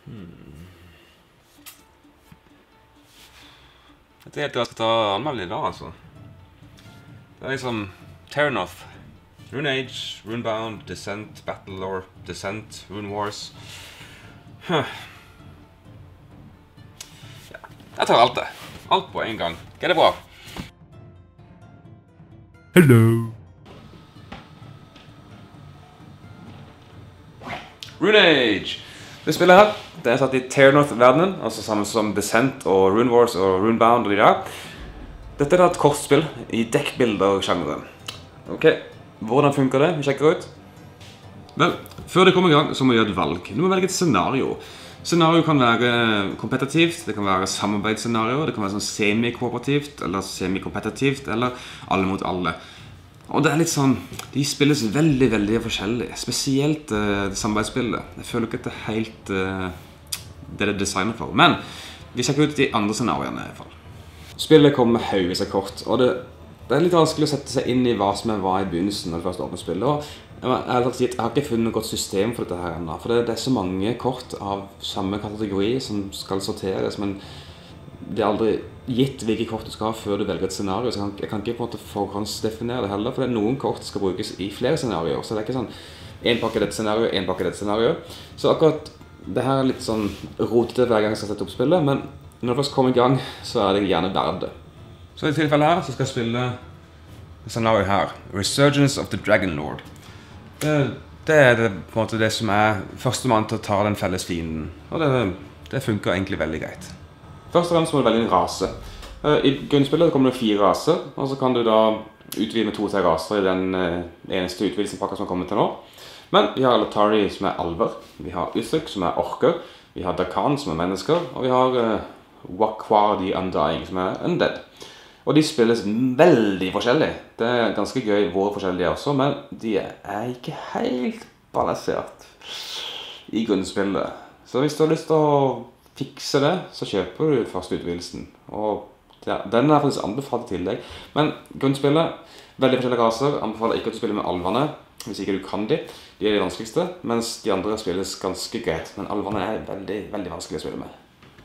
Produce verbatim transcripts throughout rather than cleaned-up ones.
Hmm. Dette er helt til jeg skal ta anmeldelse i dag, altså. Det er liksom Terranoth, Runeage, Runebound, Descent, Battlelore, Descent, Rune Wars. Huh. Ja, jeg tar alt det. Alt på en gang. Er det bra? Hello. Runeage! Det spillet her, det er satt i Terranoth-verdenen, altså sammen som Descent og Rune Wars og Runebound og de der. Dette er da et kortspill i dekkbilder-sjangeren. Ok, hvordan funker det? Vi sjekker ut. Vel, før det kommer i gang så må vi gjøre et valg. Du må velge et scenario. Scenario kan være kompetitivt, det kan være samarbeidsscenario, det kan være sånn semi-kooperativt eller semi-kompetitivt, eller alle mot alle. Og det er litt sånn, de spilles veldig, veldig forskjellig, spesielt uh, det samarbeidsspillet. Jeg føler ikke at det er helt uh, det det er designet for, men vi sjekker ut de andre scenarioene i hvert fall. Spillet kommer med haugevis av kort, og det, det er litt vanskelig å sette seg inn i hva som er hva i begynnelsen når det først åpner spillet. Og jeg, jeg, jeg, jeg har ikke funnet noe godt system for dette her enda, for det, det er så mange kort av samme kategori som skal sorteres, men det er aldri gitt hvilke kort du skal ha før du velger et scenario, så jeg kan, jeg kan ikke på en måte forhåndsdefinere det heller, for det er noen kort skal brukes i flere scenarioer, så det er ikke sånn en pakke dette scenario, en pakke dette scenario. Så akkurat det her er litt sånn rotete hver gang jeg skal sette opp spillet, men når det først kommer i gang, så er det gjerne verdt det. Så i tilfellet her så skal jeg spille scenarioet her, Resurgence of the Dragon Lord. Det, det er det, på en måte det som er første mann til å ta den felles fienden, og det, det funker egentlig veldig greit. Først og fremst må du velge en rase. I grunnspillet kommer det fire raser, og så kan du da utvide med to-tre raser i den eneste utvidelsespakka som kommer til nå. Men vi har Alatari som er alver, vi har Uthuk som er orker, vi har Dakan som er mennesker, og vi har uh, Wakwar the Undying som er undead. Og de spilles veldig forskjellig. Det er ganske gøy hvor forskjellige også, men de er ikke helt balansert i grunnspillet. Så hvis du har lyst til å fikse det, så kjøper du første utvidelsen. Og ja, den er faktisk anbefalt i tillegg. Men grunnspillet, veldig forskjellige raser, anbefaler ikke at du spiller med alvene, hvis ikke du kan de. De er de vanskeligste, mens de andre spilles ganske greit. Men alvene er veldig, veldig vanskelig å spille med.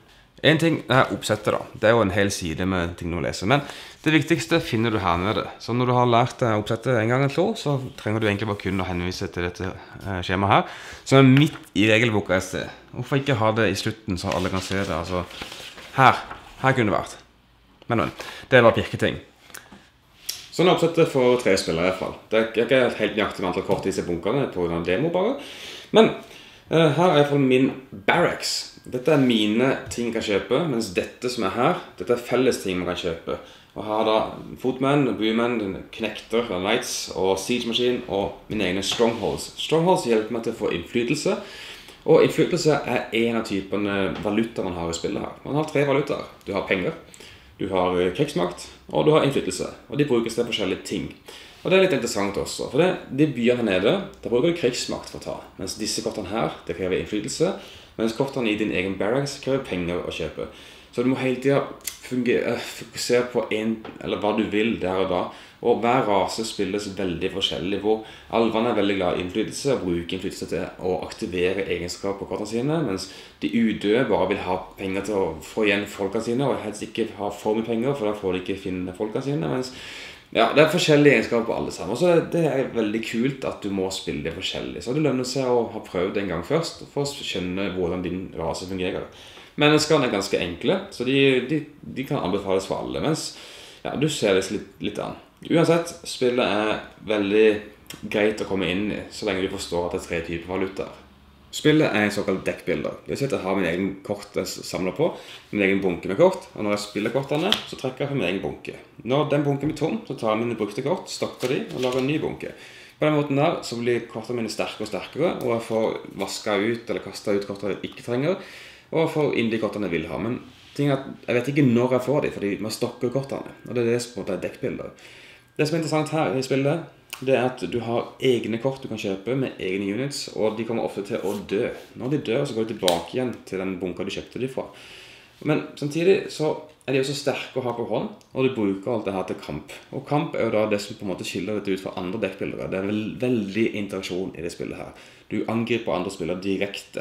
En ting er oppsettet da. Det er jo en hel side med ting du må lese. Men det viktigste finner du her nede. Så når du har lært deg oppsettet en gang eller to, så trenger du egentlig bare kun å henvise til dette skjemaet her, som er midt i regelboka et sted. Hvorfor ikke ha det i slutten så alle kan se det? Altså, her. Her kunne det vært. Men, men, det er bare pirketing. Sånn er oppsettet for tre spillere i hvert fall. Det er ikke helt nøyaktig med antall kort i disse bunkerne på grunn av demo bare. Men uh, her er i hvert fall min barracks. Dette er mine ting jeg kan kjøpe, mens dette som er her, dette er felles ting man kan kjøpe. Og her er da Footman, Booman, Knekter, Knights og Siege Machine og mine egne Strongholds. Strongholds hjelper meg til å få innflytelse. Og innflytelse er en av typene valuta man har i spillet her. Man har tre valutaer. Du har penger, du har krigsmakt, og du har innflytelse. Og de brukes til forskjellige ting. Og det er litt interessant også, for det, de byene her nede, der bruker du krigsmakt for å ta. Mens disse kortene her, det krever innflytelse, mens kortene i din egen barracks krever penger å kjøpe. Så du må hele tiden fokusere på en, eller hva du vil der og da. Og hver rase spilles veldig forskjellig, hvor alvene er veldig glad i innflytelse og bruker innflytelse til å aktivere egenskaper på kortene sine, mens de udøde bare vil ha penger til å få igjen folkene sine, og helst ikke ha for mye penger, for da får de ikke finne folkene sine, mens ja, det er forskjellige egenskaper på alle sammen. Og så det er veldig kult at du må spille det forskjellig. Så det lønner seg å ha prøvd en gang først, for å skjønne hvordan din rase fungerer. Menneskene er ganske enkle, så de, de, de kan anbefales for alle, mens ja, du ser det litt, litt an. Uansett, spillet er veldig greit å komme inn i, så lenge du forstår at det er tre typer valutaer. Spillet er en såkalt dekkbilder. Jeg ser at jeg har min egen kort jeg samler på, min egen bunke med kort, og når jeg spiller kortene, så trekker jeg på min egen bunke. Når den bunken blir tom, så tar jeg mine brukte kort, stokker de, og lager en ny bunke. På den måten der, så blir kortene mine sterkere og sterkere, og jeg får vasket ut, eller kastet ut kortene jeg ikke trenger, og jeg får inn de kortene jeg vil ha. Men ting er at jeg vet ikke når jeg får de, fordi man stokker kortene, og det er det som er dekkbilder. Det som er interessant her i spillet, det er at du har egne kort du kan kjøpe med egne units, og de kommer ofte til å dø. Når de dør, så går de tilbake igjen til den bunka du kjøpte de fra. Men samtidig så er de også sterke å ha på hånd, og du bruker alt det her til kamp. Og kamp er jo da det som på en måte skiller dette ut fra andre dekkbilder. Det er veld veldig interaksjon i det spillet her. Du angriper andre spillere direkte.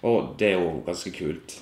Og det er jo ganske kult.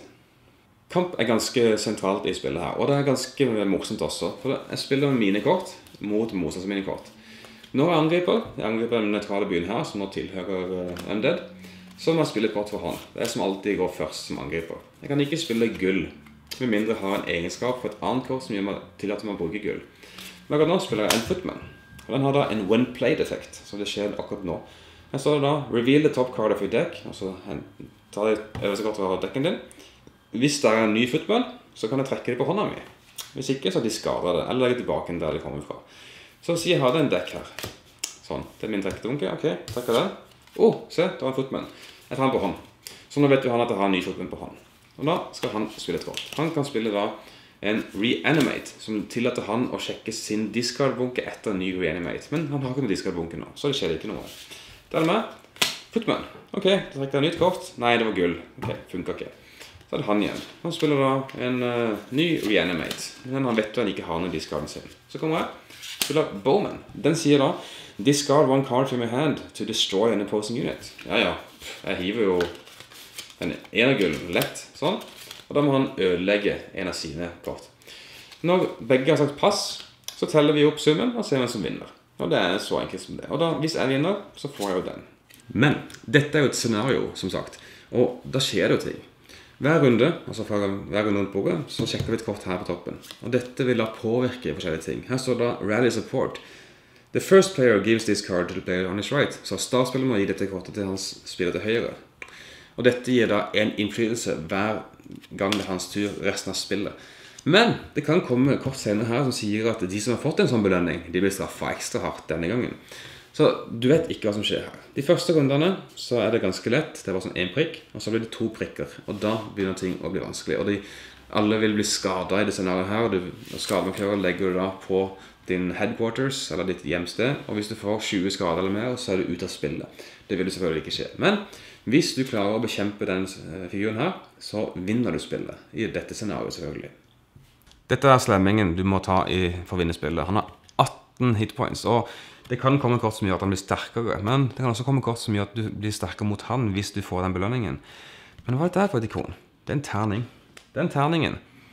Kamp er ganske sentralt i spillet her, og det er ganske morsomt også. For jeg spiller med mine kort mot motstanders mine kort. Når jeg angriper, jeg angriper den nøytrale byen her, som nå tilhører uh, Undead, så må jeg spille kort for hånd. Det er som alltid går først som angriper. Jeg kan ikke spille gull, med mindre jeg har en egenskap for et annet kort som gjør meg tillater meg å bruke gull. Men akkurat nå spiller jeg en Footman, og den har da en when played-effekt, så det skjer akkurat nå. Her står det da, reveal the top card of your deck, altså ta det øverste kortet fra dekken din. Hvis det er en ny Footman, så kan jeg trekke det på hånda mi. Hvis ikke, så discarder det, eller legger tilbake der det kommer fra. Så sier jeg har det en dekk her. Sånn, det er min trekkdunke, ok, trekker den. Åh, oh, se, det var en Footman. Jeg tar den på hånd. Så nå vet jo han at jeg har en ny Footman på hånd. Og da skal han spille et kort. Han kan spille da en Reanimate, som tillater han å sjekke sin discard-bunke etter en ny Reanimate. Men han har ikke noe discard-bunke nå, så det skjer ikke noe. Da er det med Footman. Ok, da trekker jeg nytt kort. Nei, det var gull. Ok, funker ikke. Så er det han igjen. Han spiller da en uh, ny Reanimate. Men han vet jo han ikke har noen discarden sin. Så kommer jeg. Spiller Bowman. Den sier da discard one card from your hand to destroy an opposing unit. Ja, ja. Jeg hiver jo en energull lett. Sånn. Og da må han ødelegge en av sine kort. Når begge har sagt pass, så teller vi opp summen og ser hvem som vinner. Og det er så enkelt som det. Og da, hvis jeg vinner, så får jeg jo den. Men dette er jo et scenario, som sagt. Og da skjer det jo ting. Hver runde, altså fra hver runde rundt bordet, så sjekker vi et kort her på toppen. Og dette vil da påvirke forskjellige ting. Her står da Rally Support. The first player gives this card to the player on his right. Så startspiller må gi dette kortet til hans spiller til høyre. Og dette gir da en innflytelse hver gang det er hans tur resten av spillet. Men det kan komme kort senere her som sier at de som har fått en sånn belønning, de blir straffet ekstra hardt denne gangen. Så du vet ikke hva som skjer her. De første rundene så er det ganske lett. Det er bare sånn en prikk, og så blir det to prikker. Og da begynner ting å bli vanskelig. Og de, alle vil bli skadet i det scenariet her. Og, du, og skademarkører legger du da på din headquarters, eller ditt hjemsted. Og hvis du får tjue skader eller mer, så er du ute av spillet. Det vil jo selvfølgelig ikke skje. Men hvis du klarer å bekjempe den figuren her, så vinner du spillet. I dette scenariet selvfølgelig. Dette er slemmingen du må ta i for å vinne spillet. Han har atten hitpoints, og det kan komme kort som gjør at han blir sterkere, men det kan også komme kort som gjør at du blir sterkere mot han hvis du får den belønningen. Men hva er dette for et ikon? Det er en terning. Den terningen,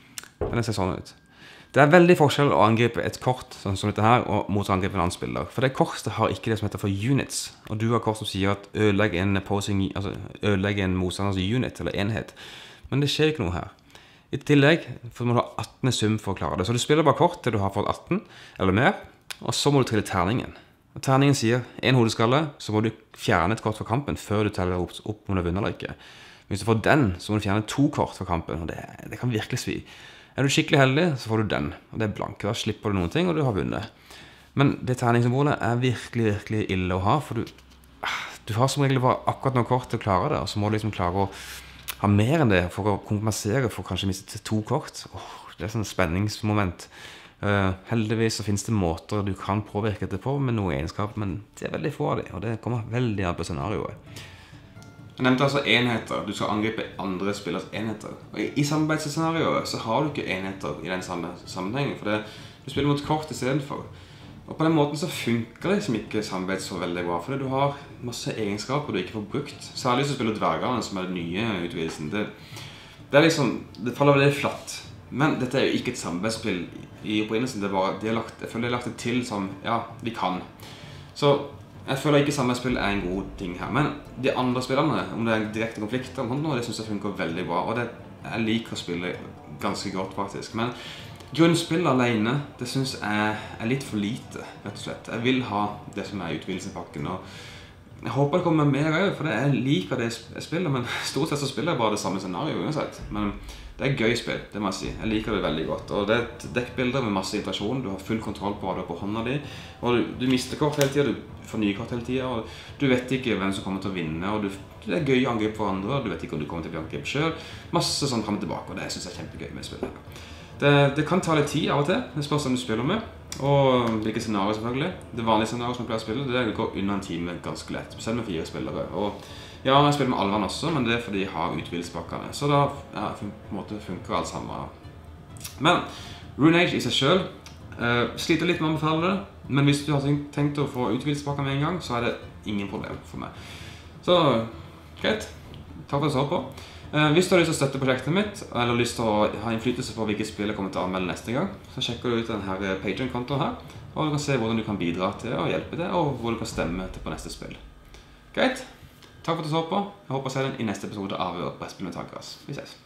den ser sånn ut. Det er veldig forskjell å angripe et kort sånn som dette her, og mot å angripe en annen spiller. For det kortet har ikke det som heter for units, og du har kort som sier at ødelegg en opposing, altså ødelegg en motstanders unit, eller enhet. Men det skjer ikke noe her. I tillegg, for du må ha atten sum for å klare det. Så du spiller bare kort til du har fått atten, eller mer, og så må du trille terningen. Og terningen sier en hodeskalle, så må du fjerne et kort fra kampen før du teller opp, opp om du har vunnet eller ikke. Hvis du får den, så må du fjerne to kort fra kampen, og det, det kan virkelig svi. Er du skikkelig heldig, så får du den, og det er blank. Da slipper du noen ting, og du har vunnet. Men det terningssymbolet er virkelig, virkelig ille å ha, for du, du har som regel bare akkurat noen kort til å klare det, og så må du liksom klare å ha mer enn det for å kompensere for kanskje miste to kort. Åh, det er sånn spenningsmoment. Uh, heldigvis så finnes det måter du kan påvirke det på med noen egenskap, men det er veldig få av det, og det kommer veldig an på scenarioet. Jeg nevnte altså enheter. Du skal angripe andre spillers enheter. Og i, i samarbeidsscenarioet så har du ikke enheter i den samme sammenhengen, for det, du spiller mot kort i stedet for. Og på den måten så funker det liksom ikke samarbeid så veldig bra, fordi du har masse egenskaper du ikke får brukt. Særlig så spiller dvergene, som er den nye utvidelsen. Det, det er liksom, det faller veldig flatt. Men dette er jo ikke et samarbeidsspill i opprinnelsen. Det er bare, de har lagt, jeg føler de har lagt det til som, ja, vi kan. Så jeg føler ikke samarbeidsspill er en god ting her. Men de andre spillerne, om det er en direkte konflikt om noe, det synes jeg funker veldig bra. Og det, jeg liker å spille ganske godt faktisk. Men grunnspill alene, det synes jeg er litt for lite, rett og slett. Jeg vil ha det som er utvidelsepakken. Og jeg håper det kommer mer av, for jeg liker det jeg spiller, men stort sett så spiller jeg bare det samme scenario uansett. Men det er gøy spill, det må jeg si. Jeg liker det veldig godt. Og det er et dekkbilder med masse interaksjon. Du har full kontroll på hva du har på hånda di. Og du, du mister kort hele tiden, du får nye kort hele tiden. Og du vet ikke hvem som kommer til å vinne. Og du, det er gøy å angripe for andre. Og du vet ikke om du kommer til å bli angrepet selv. Masse sånn frem og tilbake, og det synes jeg er kjempegøy med spillet. Det, det kan ta litt tid av og til. Det spørs hvem du spiller med. Og hvilke scenarier selvfølgelig. Det vanlige scenariet som jeg pleier å spille, det går under en time ganske lett. Selv med fire spillere. Og ja, jeg spiller med Alvan også, men det er fordi jeg har utvidelsespakkene. Så da ja, på en måte funker alt sammen. Men RuneAge i seg selv uh, sliter litt med å anbefale det. Men hvis du har tenkt å få utvidelsespakker med en gang, så er det ingen problem for meg. Så greit. Takk for at du så på. Eh, hvis du har lyst til å støtte prosjektet mitt, eller har lyst til å ha innflytelse på hvilke spill jeg kommer til å anmelde neste gang, så sjekker du ut denne Patreon-kontoen her, og du kan se hvordan du kan bidra til å hjelpe det, og hvor du kan stemme til på neste spill. Greit? Takk for at du så på. Jeg håper å se deg i neste episode av Brettspill med Tankers. Vi ses.